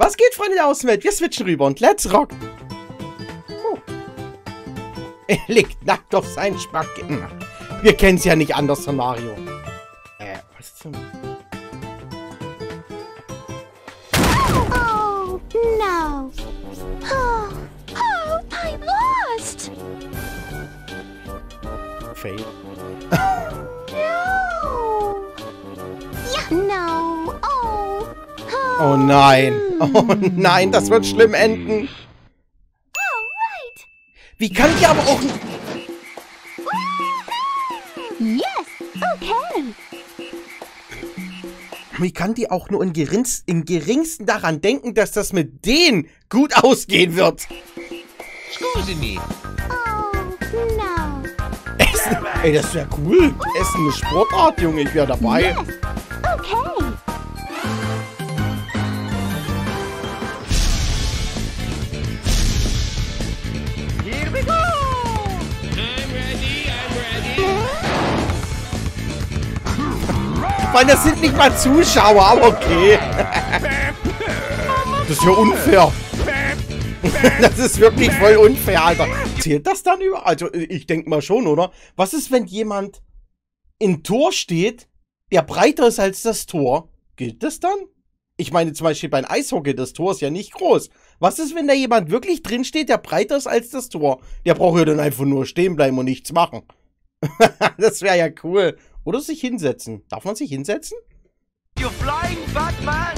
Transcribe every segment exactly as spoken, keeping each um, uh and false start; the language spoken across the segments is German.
Was geht, Freunde der Außenwelt? Wir switchen rüber und let's rock. Oh. Er liegt nackt auf seinen Spacken. Wir kennen es ja nicht anders von Mario. Äh, was ist denn? Oh, no. Oh, oh, I'm lost. Fail. No. Ja, no. Oh. Oh, Oh nein. Oh nein, das wird schlimm enden. right. Wie kann die aber auch... Yes, okay. Wie kann die auch nur im geringsten, im geringsten daran denken, dass das mit denen gut ausgehen wird? Scusi me. Oh, no. Essen, ey, das wäre cool. Essen eine Sportart, Junge, ich wäre dabei. Yes, okay. Here we go. I'm ready, I'm ready. Weil das sind nicht mal Zuschauer, aber okay. Das ist ja unfair. Das ist wirklich voll unfair, Alter. Zählt das dann über? Also, ich denke mal schon, oder? Was ist, wenn jemand im Tor steht, der breiter ist als das Tor? Gilt das dann? Ich meine zum Beispiel beim Eishockey, das Tor ist ja nicht groß. Was ist, wenn da jemand wirklich drin steht, der breiter ist als das Tor? Der braucht ja dann einfach nur stehen bleiben und nichts machen. Das wäre ja cool. Oder sich hinsetzen. Darf man sich hinsetzen? You flying Batman?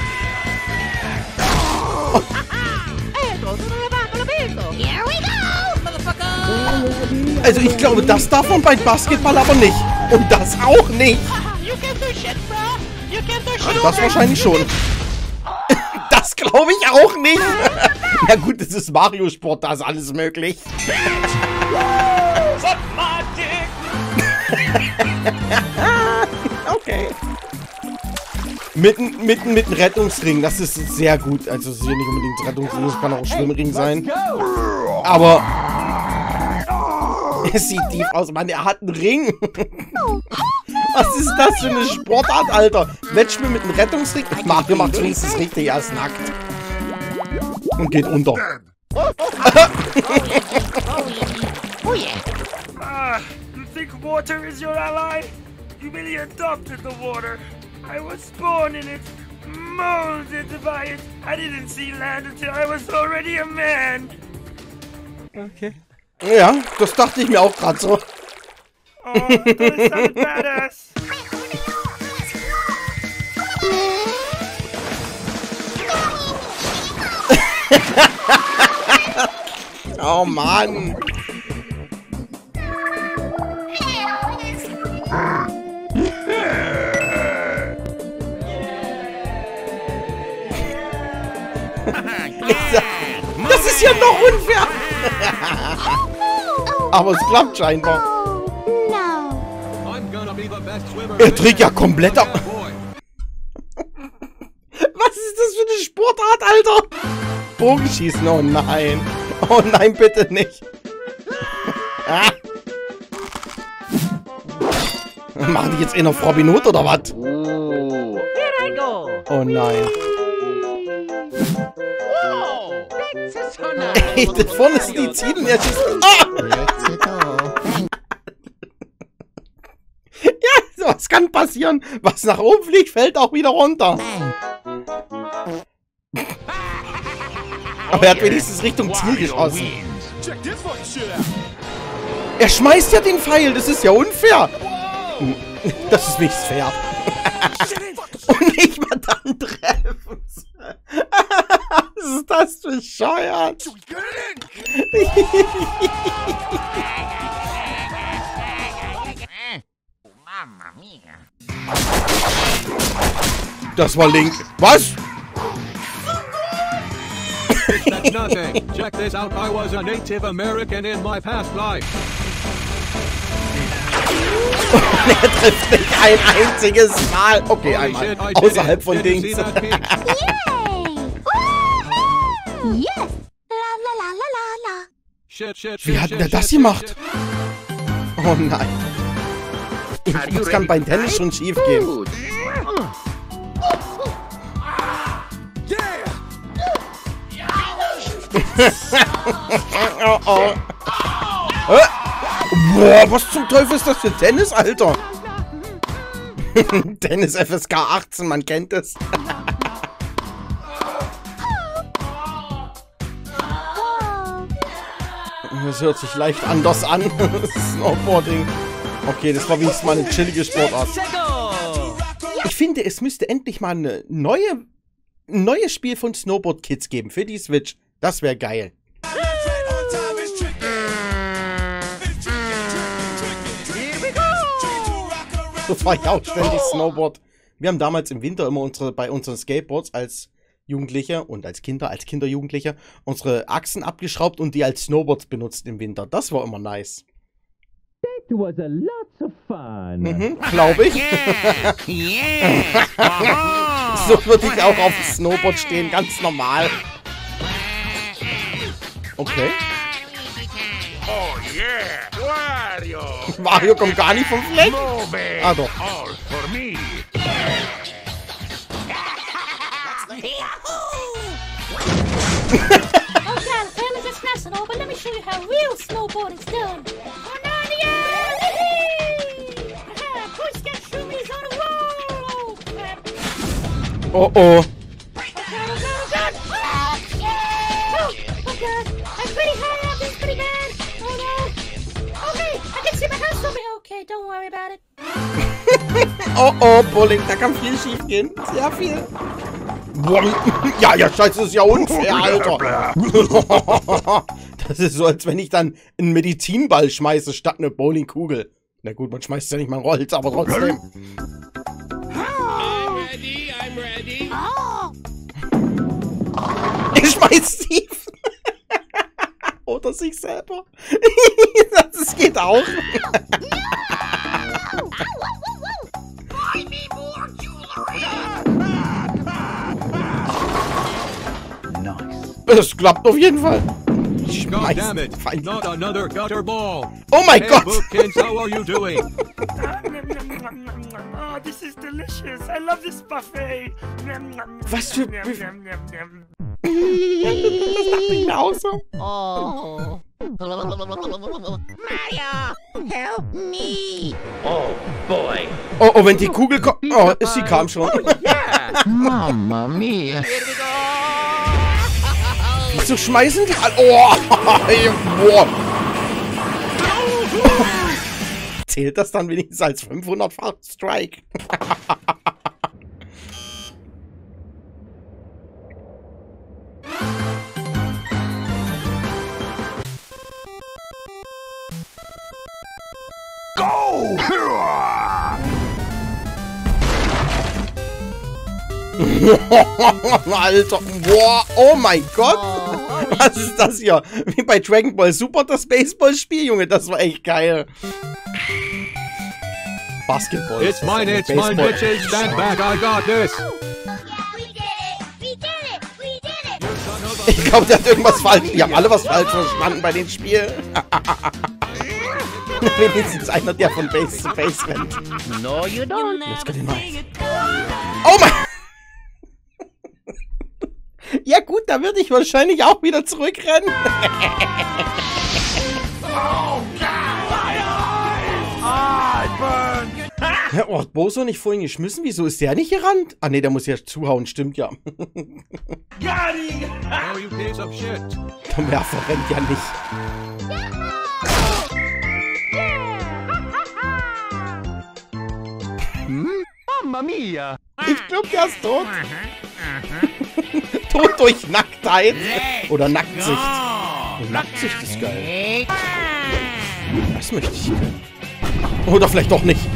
Here we go, motherfucker. Also ich glaube, das darf man beim Basketball aber nicht. Und das auch nicht. You can do shit, bro. You can do Also das wahrscheinlich schon. Das glaube ich auch nicht. Na gut, es ist Mario-Sport, da ist alles möglich. Suck my dick. Okay. Mitten, mitten mit einem Rettungsring, das ist sehr gut. Also es ist hier nicht unbedingt ein Rettungsring, es kann auch ein Schwimmring sein. Aber es sieht tief aus, Mann, er hat einen Ring. Was ist das für eine Sportart, Alter? Wettschwimmen mit einem Rettungsring? Mario macht wenigstens richtig, er ist nackt. Und geht unter. Oh yeah. Ah, you think water is your ally? You merely adopted the water. I was born in it, molded by it. I didn't see land until I was already a man. Okay. Ja, das dachte ich mir auch gerade so. Oh, that sounded badass. Oh Mann. Das ist ja noch unfair. Aber es klappt scheinbar. Oh, no. Er trägt ja komplett ab. Was ist das für eine Sportart, Alter? Bogenschießen, oh nein. Oh nein, bitte nicht. Ah. Machen die jetzt eh noch Robin Hood oder was? Ooh. Here I go. Oh nein. Whoa. That's so nice. Ey, da vorne sind die Ziele und er schießt. Ah! Ja, sowas kann passieren. Was nach oben fliegt, fällt auch wieder runter. Aber er hat wenigstens Richtung Ziel geschossen. Er schmeißt ja den Pfeil, das ist ja unfair. Das ist nicht fair. Und nicht mal dann treffen. Was ist das bescheuert? Mamma mia. Das war Link. Was? That's nothing. Check this out. I was a Native American in my past life. Er trifft nicht ein einziges Mal. Okay, einmal. Außerhalb von Dings. Yay! Woohoo! Yes! La la la la la la. Shit, shit, Wie shit, hat shit, er das shit, gemacht? Oh nein. Das kann beim Tennis schon schief gehen. Good. oh, oh. Äh? Boah, was zum Teufel ist das für Tennis, Alter? Tennis F S K achtzehn, man kennt es. Das hört sich leicht anders an. Snowboarding. Okay, das war wenigstens mal eine chillige Sportart. Ich finde, es müsste endlich mal eine neue, ein neues Spiel von Snowboard Kids geben für die Switch. Das wäre geil. So fahre ich auch ständig Snowboard. Wir haben damals im Winter immer unsere, bei unseren Skateboards als Jugendliche und als Kinder, als Kinderjugendliche, unsere Achsen abgeschraubt und die als Snowboards benutzt im Winter. Das war immer nice. That was a lots of fun. Mhm, glaube ich. So würde ich auch auf dem Snowboard stehen, ganz normal. Okay. Oh yeah, Wario. Mario kommt gar nicht vom Fleck. Move. Ah doch. All for me. Oh God, the family's just national, but let me show you how real snowboarding's done. Oh, Narnia! Wee-hee! Aha, Boy Scout Shumi's on a roll! Oh, crap. Oh oh. Oh, God, oh, God, oh, God! Oh, yeah! Oh, oh, God! I'm pretty high up, it's pretty bad! Oh, no! Okay, I can see my house over here. Okay, don't worry about it. Oh oh, Bowling, da kann viel schief gehen. Sehr viel. Ja, ja, scheiße, das ist ja unfair, Alter. Das ist so, als wenn ich dann einen Medizinball schmeiße statt eine Bowlingkugel. Na gut, man schmeißt ja nicht mal Rolls, aber trotzdem. I'm ready, I'm ready. Ich schmeiß Steve. Oder sich selber. Das geht auch. Es klappt auf jeden Fall. Ich God schmeiß damn it! Feind. Not another gutter ball. Oh mein Hey, Gott. Boopkins, how are you doing? Oh, this is delicious. I love this buffet. Was für... Buffet? Das dachte ich mir auch so. Oh. Mario, help me. Oh boy. Oh, oh, wenn die Kugel kommt... Oh, sie kam schon. Mamma mia. Wieso schmeißen die alle... Oh, boah. Zählt das dann wenigstens als fünfhundertfach Strike? Go! Alter, boah, oh mein Gott. Was ist das hier? Wie bei Dragon Ball Super, das Baseballspiel, Junge, das war echt geil. Basketball. It's mine, it's mine, Baseball. bitches. Stand back, I got this. Ich glaube, der hat irgendwas falsch. Die haben alle was falsch verstanden bei den Spielen. Wenigstens einer, der von Base zu Base rennt. No, you don't. Jetzt geht mal. Oh mein... Ja gut, da würde ich wahrscheinlich auch wieder zurückrennen. Oh, hat Boso nicht vorhin geschmissen? Wieso ist der nicht gerannt? Ah ne, der muss ja zuhauen, stimmt ja. Oh, you piece of shit. Der Werfer rennt ja nicht. Mamma mia. Ich glaube, der ist tot. Tot durch Nacktheit. Oder Nacktsicht. Oh, Nacktsicht ist geil. Das möchte ich können. Oder vielleicht doch nicht.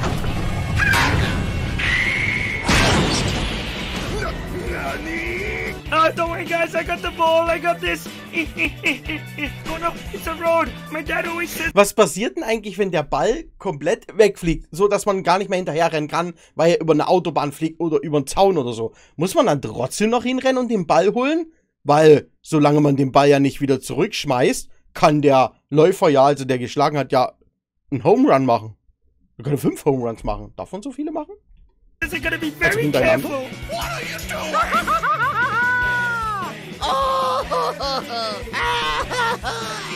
Oh, don't worry, guys. I got the ball. I got this. Oh no, it's a road. My dad always said. Was passiert denn eigentlich, wenn der Ball komplett wegfliegt, so dass man gar nicht mehr hinterher rennen kann, weil er über eine Autobahn fliegt oder über einen Zaun oder so? Muss man dann trotzdem noch hinrennen und den Ball holen? Weil, solange man den Ball ja nicht wieder zurückschmeißt, kann der Läufer ja, also der geschlagen hat, ja einen Home Run machen. Wir können fünf Home Runs machen. Darf man so viele machen? Is it gonna be Also very hintereinander? careful? Oh. Ah.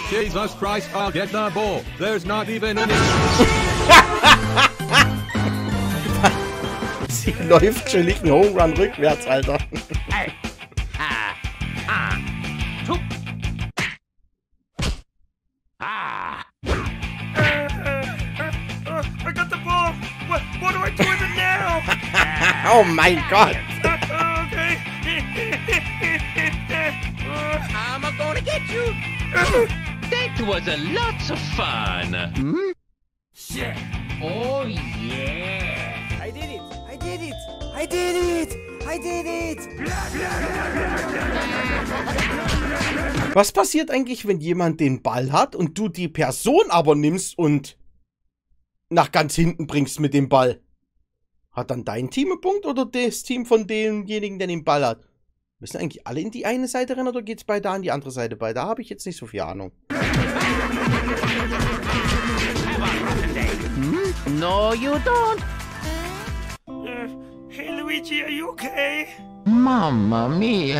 Jesus Christ, I'll get the ball. There's not even an... Sie läuft chillig einen Home Run rückwärts, Alter. Ah. Uh, uh, I got the ball. What, what do I do with it now? Oh mein Gott. Uh, okay. I'm gonna get you. That was a lots of fun. Hmm? Shit. Oh yeah. I did it! I did it! I did it! I did it! Was passiert eigentlich, wenn jemand den Ball hat und du die Person aber nimmst und nach ganz hinten bringst mit dem Ball? Hat dann dein Team einen Punkt oder das Team von demjenigen, der den Ball hat? Müssen eigentlich alle in die eine Seite rennen oder geht's bei da in die andere Seite? Bei da habe ich jetzt nicht so viel Ahnung. Hmm? No, you don't. Uh, hey, Luigi, are you okay? Mamma mia.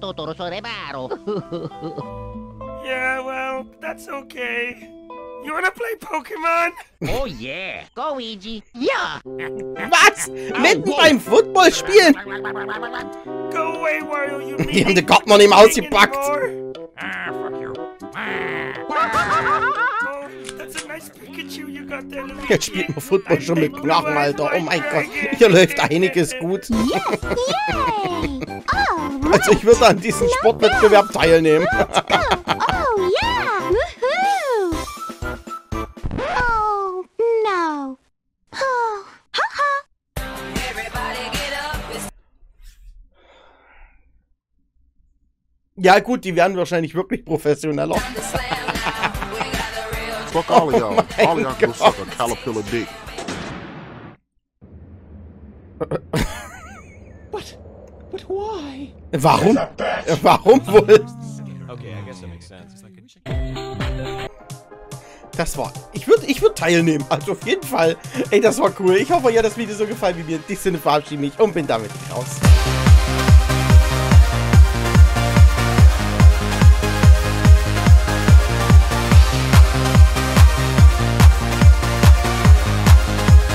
Yeah, well, that's okay. You wanna play Pokemon? Oh yeah. Go, Luigi. Yeah. Was? Mitten beim Football spielen? Go away, Wario, you Die haben den Gott noch nicht mal ausgepackt. Ah, fuck you. Oh, that's a nice Pikachu you got there, Luigi. Jetzt spielt man Football schon mit Knochen, Alter. Oh mein Gott, hier läuft einiges gut. Yay! Oh, Also ich würde an diesem Sportwettbewerb teilnehmen. oh, yeah! Woohoo! Oh, no. Oh, haha. Ja gut, die werden wahrscheinlich wirklich professioneller. Fuck all of y'all. Oh All of y'all can go suck a caterpillar dick. But, but why? Warum? Warum wohl? Okay, I guess that makes sense. Das war... Ich würde ich würd teilnehmen. Also auf jeden Fall. Ey, das war cool. Ich hoffe, euch hat das Video so gefallen wie mir. In diesem Sinne verabschiede ich mich und bin damit raus.